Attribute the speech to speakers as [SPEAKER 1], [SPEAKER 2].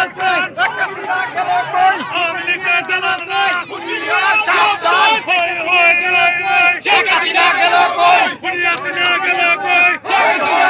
[SPEAKER 1] কই শেখ হাসিনা গেল কই আমেরিকা গেল কই হুশিয়ার সাবধান হই গেল কই শেখ হাসিনা গেল কই হুশিয়ার গেল কই শেখ হাসিনা